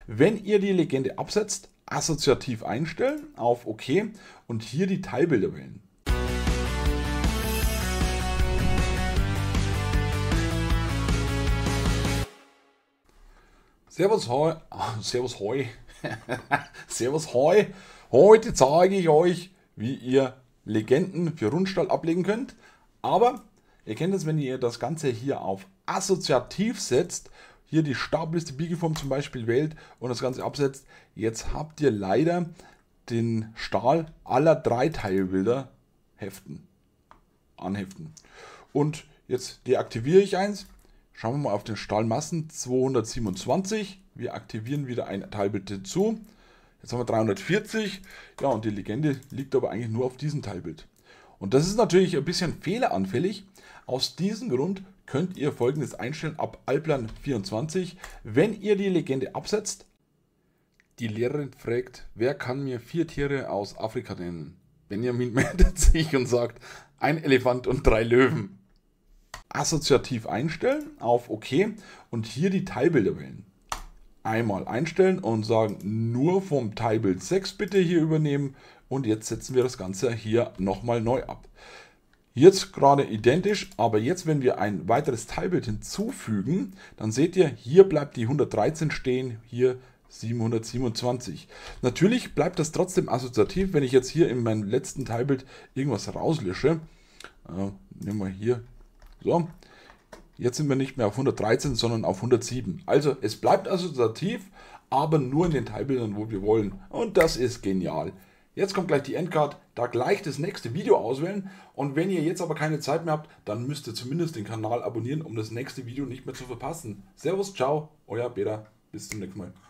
Wenn ihr die Legende absetzt, assoziativ einstellen, auf OK und hier die Teilbilder wählen. Servus hoi, Servus hoi, Servus hoi. Heute zeige ich euch, wie ihr Legenden für Rundstall ablegen könnt. Aber ihr kennt es, wenn ihr das Ganze hier auf assoziativ setzt, hier die Stabliste Biegeform zum Beispiel wählt und das Ganze absetzt. Jetzt habt ihr leider den Stahl aller 3 Teilbilder anheften. Und jetzt deaktiviere ich eins. Schauen wir mal auf den Stahlmassen 227. Wir aktivieren wieder ein Teilbild hinzu. Jetzt haben wir 340. Ja, und die Legende liegt aber eigentlich nur auf diesem Teilbild. Und das ist natürlich ein bisschen fehleranfällig. Aus diesem Grund könnt ihr Folgendes einstellen ab Alplan 24. Wenn ihr die Legende absetzt, die Lehrerin fragt, wer kann mir 4 Tiere aus Afrika nennen? Benjamin meldet sich und sagt, ein Elefant und 3 Löwen. Assoziativ einstellen, auf OK und hier die Teilbilder wählen. Einmal einstellen und sagen, nur vom Teilbild 6 bitte hier übernehmen und jetzt setzen wir das Ganze hier nochmal neu ab. Jetzt gerade identisch, aber jetzt wenn wir ein weiteres Teilbild hinzufügen, dann seht ihr, hier bleibt die 113 stehen, hier 727. Natürlich bleibt das trotzdem assoziativ, wenn ich jetzt hier in meinem letzten Teilbild irgendwas rauslösche. Nehmen wir hier. So, jetzt sind wir nicht mehr auf 113, sondern auf 107. Also es bleibt assoziativ, aber nur in den Teilbildern, wo wir wollen. Und das ist genial. Jetzt kommt gleich die Endcard, da gleich das nächste Video auswählen. Und wenn ihr jetzt aber keine Zeit mehr habt, dann müsst ihr zumindest den Kanal abonnieren, um das nächste Video nicht mehr zu verpassen. Servus, ciao, euer Peter. Bis zum nächsten Mal.